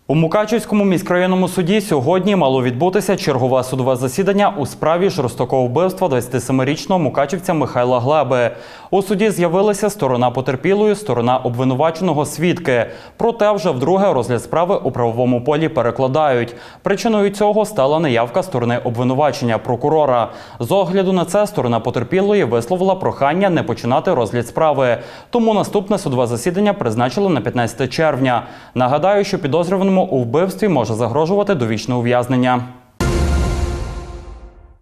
У Мукачівському міськрайонному суді сьогодні мало відбутися чергове судове засідання у справі жорстокого вбивства 27-річного мукачівця Михайла Глеби. У суді з'явилися сторона потерпілої, сторона обвинуваченого, свідки. Проте вже вдруге розгляд справи у правовому полі перекладають. Причиною цього стала неявка сторони обвинувачення, прокурора. З огляду на це сторона потерпілої висловила прохання не починати розгляд справи. Тому наступне судове засідання призначили на 15 червня. Нагадаю, що підозрюваному у вбивстві може загрожувати довічне ув'язнення.